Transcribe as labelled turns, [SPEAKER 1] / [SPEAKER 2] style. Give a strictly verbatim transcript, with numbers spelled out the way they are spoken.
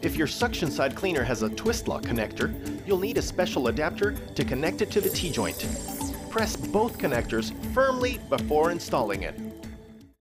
[SPEAKER 1] If your suction side cleaner has a twist lock connector, you'll need a special adapter to connect it to the T-joint. Press both connectors firmly before installing it.